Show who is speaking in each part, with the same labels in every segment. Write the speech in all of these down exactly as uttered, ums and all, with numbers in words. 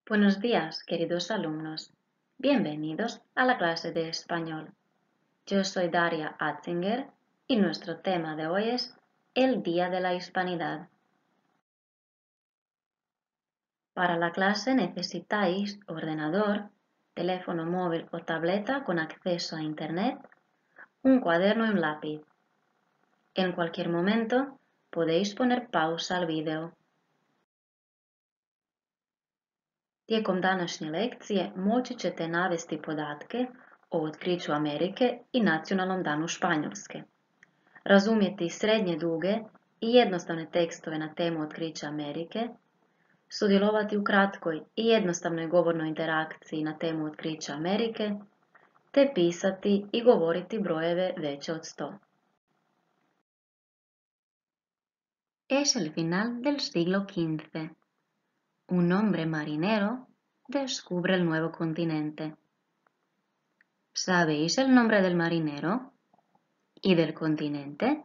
Speaker 1: Buenos días, queridos alumnos. Bienvenidos a la clase de español. Yo soy Daria Atzinger y nuestro tema de hoy es el Día de la Hispanidad. Para la clase necesitáis ordenador, teléfono móvil o tableta con acceso a Internet, un cuaderno y un lápiz. En cualquier momento podéis poner pausa al vídeo. Tijekom današnje lekcije moći ćete navesti podatke o otkriću Amerike i nacionalnom danu Španjolske, razumjeti srednje duge i jednostavne tekstove na temu otkrića Amerike, sudjelovati u kratkoj i jednostavnoj govornoj interakciji na temu otkrića Amerike, te pisati i govoriti brojeve veće od sto. Es el final del siglo quince. Un hombre marinero descubre el nuevo continente. ¿Sabéis el nombre del marinero? ¿Y del continente?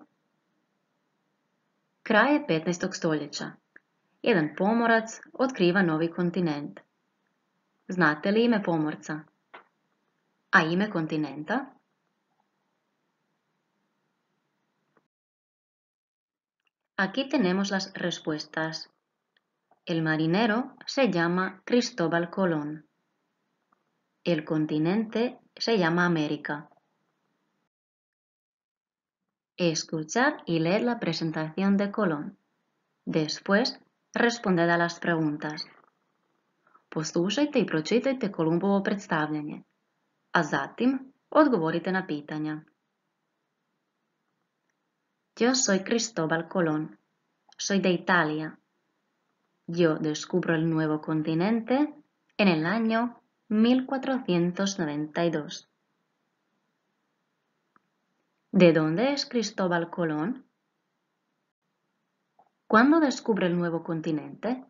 Speaker 1: Kraj je petnaestog stoljeća. Jedan pomorac otkriva novi kontinent. Znate li ime pomorca? A ime kontinenta? Aquí tenemos las respuestas. El marinero se llama Cristóbal Colón. El continente se llama América. Escuchad y leed la presentación de Colón. Después, responded a las preguntas. Poslušajte i pročitajte Kolumbovo predstavljanje, a zatim odgovorite na pitanja. Yo soy Cristóbal Colón. Soy de Italia. Yo descubro el nuevo continente en el año mil cuatrocientos noventa y dos. ¿De dónde es Cristóbal Colón? ¿Cuándo descubre el nuevo continente?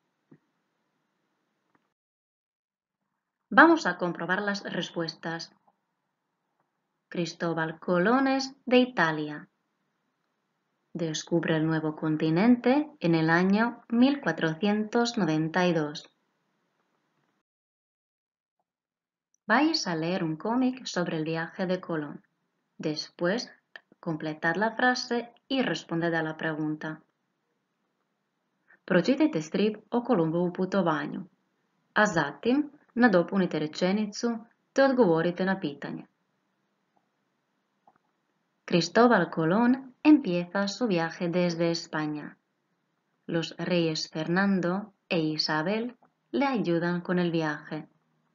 Speaker 1: Vamos a comprobar las respuestas. Cristóbal Colón es de Italia. Descubre el nuevo continente en el año mil cuatrocientos noventa y dos. Vais a leer un cómic sobre el viaje de Colón. Después, completad la frase y responded a la pregunta. Pročitajte strip o Kolumbovu putovanju, a zatim nadopunite rečenicu te odgovorite na pitanje. Cristóbal Colón empieza su viaje desde España. Los reyes Fernando e Isabel le ayudan con el viaje.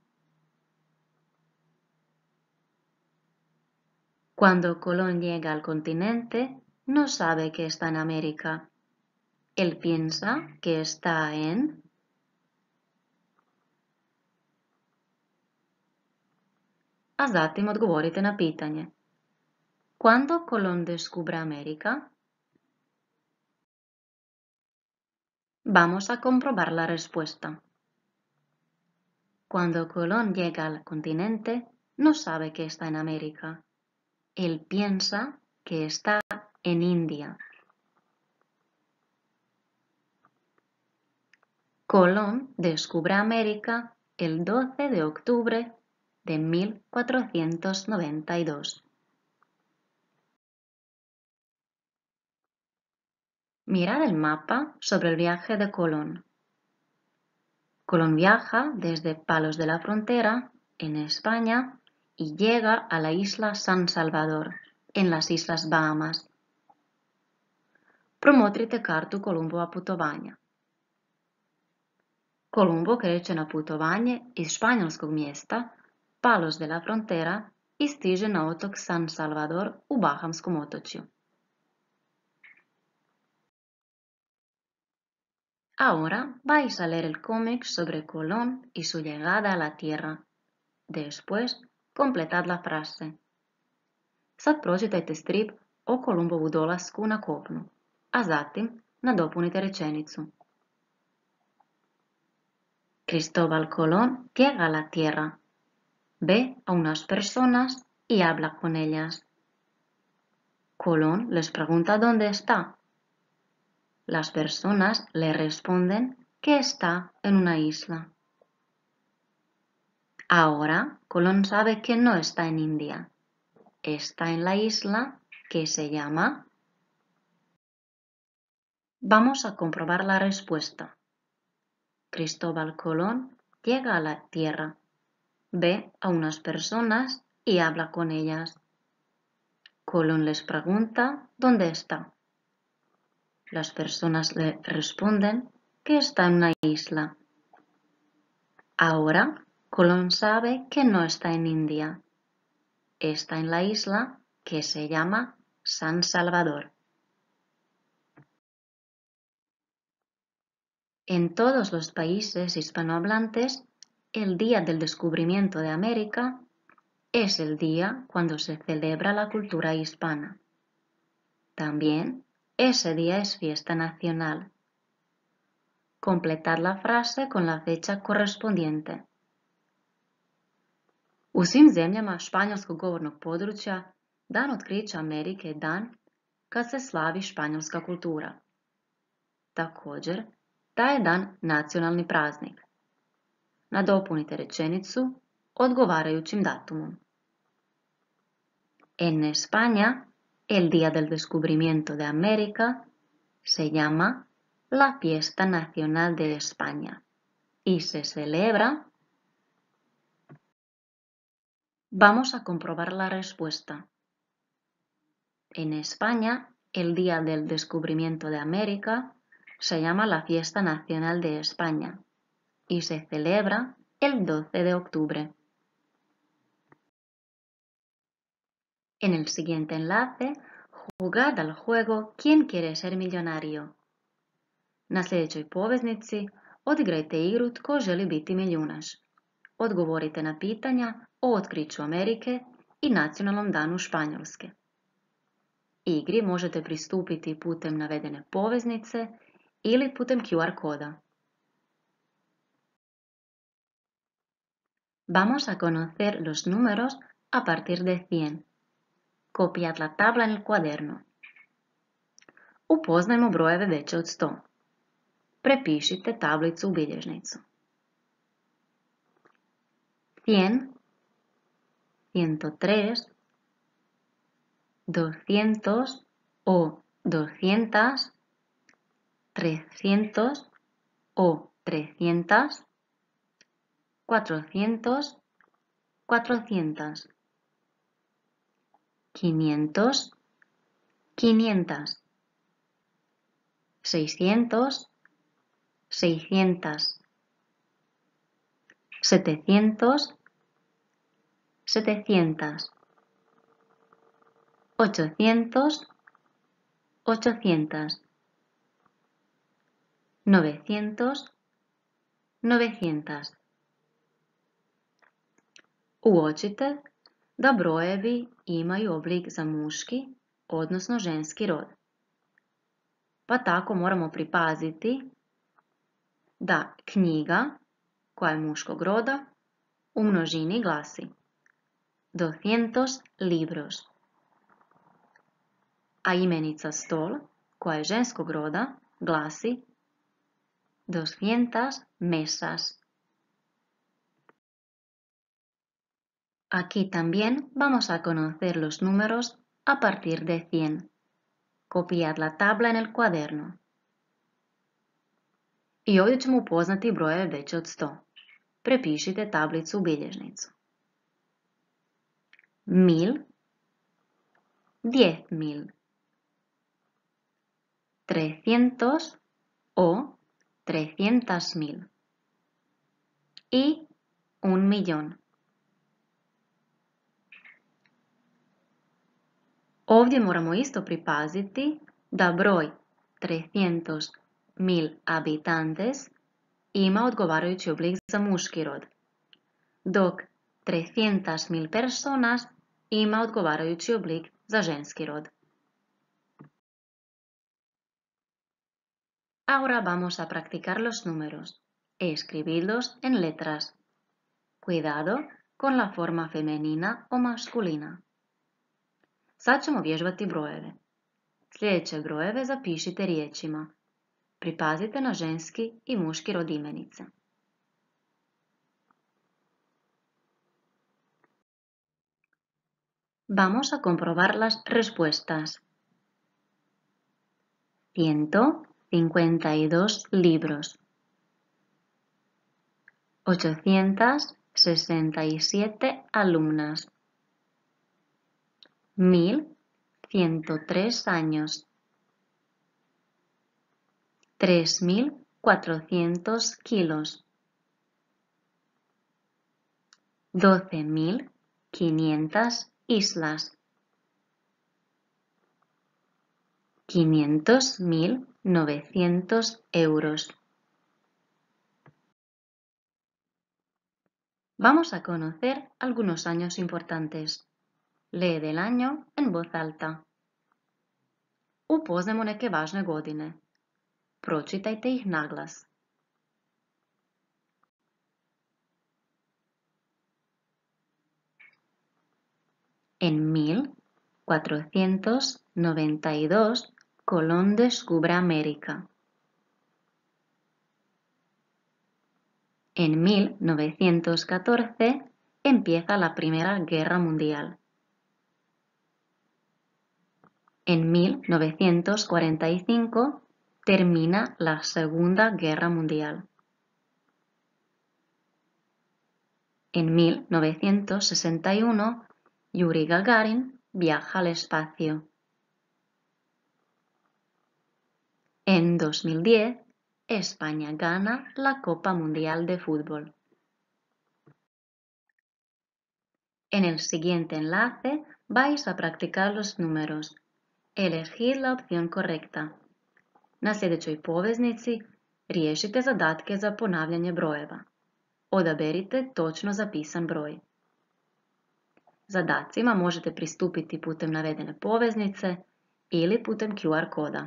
Speaker 1: Cuando Colón llega al continente, no sabe que está en América. Él piensa que está en... A zatim odgovorite na pitanje. ¿Cuándo Colón descubre América? Vamos a comprobar la respuesta. Cuando Colón llega al continente, no sabe que está en América. Él piensa que está en India. Colón descubre América el doce de octubre de mil cuatrocientos noventa y dos. Mirad el mapa sobre el viaje de Colón. Colón viaja desde Palos de la Frontera, en España, y llega a la isla San Salvador, en las Islas Bahamas. Promotrite kartu Kolumbova putovanja. Kolumbo kreće na putovanje iz španjolskog mjesta Palos de la Frontera i stiže na otok San Salvador u Bahamskom otočju. Ahora vais a leer el cómic sobre Colón y su llegada a la Tierra. Después, completad la frase. Sad pročitajte strip o Kolumbovu dolasku na kopnu, a zatim nadopunite rečenicu. Cristóbal Colón llega a la Tierra. Ve a unas personas y habla con ellas. Colón les pregunta dónde está. Las personas le responden que está en una isla. Ahora Colón sabe que no está en India. Está en la isla que se llama... Vamos a comprobar la respuesta. Cristóbal Colón llega a la Tierra, ve a unas personas y habla con ellas. Colón les pregunta dónde está. Las personas le responden que está en una isla. Ahora Colón sabe que no está en India. Está en la isla que se llama San Salvador. En todos los países hispanohablantes, el día del descubrimiento de América es el día cuando se celebra la cultura hispana. También ese día es fiesta nacional. Completad la frase con la fecha correspondiente. U svim zemljama španjolskog govornog područja, Dan otkrića Amerike je dan kad se slavi španjolska kultura. Također, taj je dan nacionalni praznik. Nadopunite rečenicu odgovarajućim datumom. En España, el día del descubrimiento de América se llama la Fiesta Nacional de España y se celebra... Vamos a comprobar la respuesta. En España, el día del descubrimiento de América se llama la Fiesta Nacional de España y se celebra el doce de octubre. En el siguiente enlace, jugad al juego ¿Quién quiere ser millonario? Na sljedećoj poveznici odigrajte igru Tko želi biti milijunaš. Odgovorite na pitanja o otkriću Amerike i nacionalnom danu Španjolske. Igri možete pristupiti putem navedene poveznice ili putem Q R koda. Vamos a conocer los números a partir de cien. Copiad la tabla en el cuaderno. Upoznajmo brojeve veće od sto. Prepišite tablicu u bilježnicu. cien, ciento tres, doscientos o doscientas, trescientos o trescientas, cuatrocientos, cuatrocientas, quinientos, quinientas, seiscientos, seiscientas, setecientos, setecientas, ochocientos, ochocientas, novecientos, novecientas. Uočite da brojevi imaju oblik za muški, odnosno ženski rod. Pa tako moramo pripaziti da knjiga, koja je muškog roda, u množini glasi doscientos libros, a imenica stol, koja je ženskog roda, glasi doscientas mesas. Aquí también vamos a conocer los números a partir de cien. Copiad la tabla en el cuaderno. I ovdje ćemo upoznati brojeve veće od sto. Prepišite tablicu u bilježnicu. Mil, diez mil, trescientos o trescientas mil y un millón. Ovdje moramo isto pripaziti da broj trescientos mil habitantes ima odgovarajući oblik za muški rod, dok trescientas mil personas ima odgovarajući oblik za ženski rod. Ahora vamos a practicar los números e escribirlos en letras. Cuidado con la forma femenina o masculina. Sad ćemo vježbati brojeve. Sljedeće brojeve zapišite riječima. Pripazite na ženski i muški rod imenice. Vamos a comprobar las respuestas. ciento cincuenta y dos libros. ochocientas sesenta y siete alumnas. mil ciento tres años. tres mil cuatrocientos kilos. doce mil quinientas islas. quinientos mil novecientos euros. Vamos a conocer algunos años importantes. Lee del año en voz alta. Upoznajmo neke važne godine. Pročitajte ih naglas. En mil cuatrocientos noventa y dos, Colón descubre América. En mil novecientos catorce empieza la Primera Guerra Mundial. En mil novecientos cuarenta y cinco termina la Segunda Guerra Mundial. En mil novecientos sesenta y uno, Yuri Gagarin viaja al espacio. En dos mil diez, España gana la Copa Mundial de Fútbol. En el siguiente enlace vais a practicar los números. Elegid la opción correcta. Na sljedećoj poveznici riješite zadatke za ponavljanje brojeva. Odaberite točno zapisan broj. Zadacima možete pristupiti putem navedene poveznice ili putem Q R koda.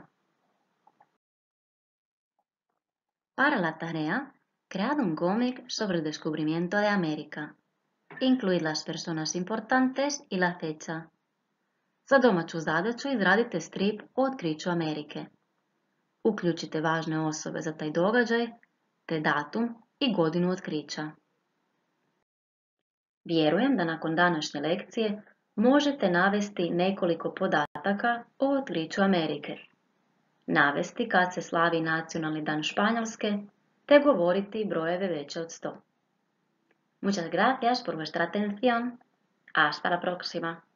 Speaker 1: Para la tarea, cread un cómic sobre el descubrimiento de América. Incluid las personas importantes y la fecha. Za domaću zadaću izradite strip o otkriću Amerike. Uključite važne osobe za taj događaj, te datum i godinu otkrića. Vjerujem da nakon današnje lekcije možete navesti nekoliko podataka o otkriću Amerike. Navesti kad se slavi Nacionalni dan Španjolske, te govoriti brojeve veće od sto. Muchas gracias por vuestra atención. Hasta la próxima.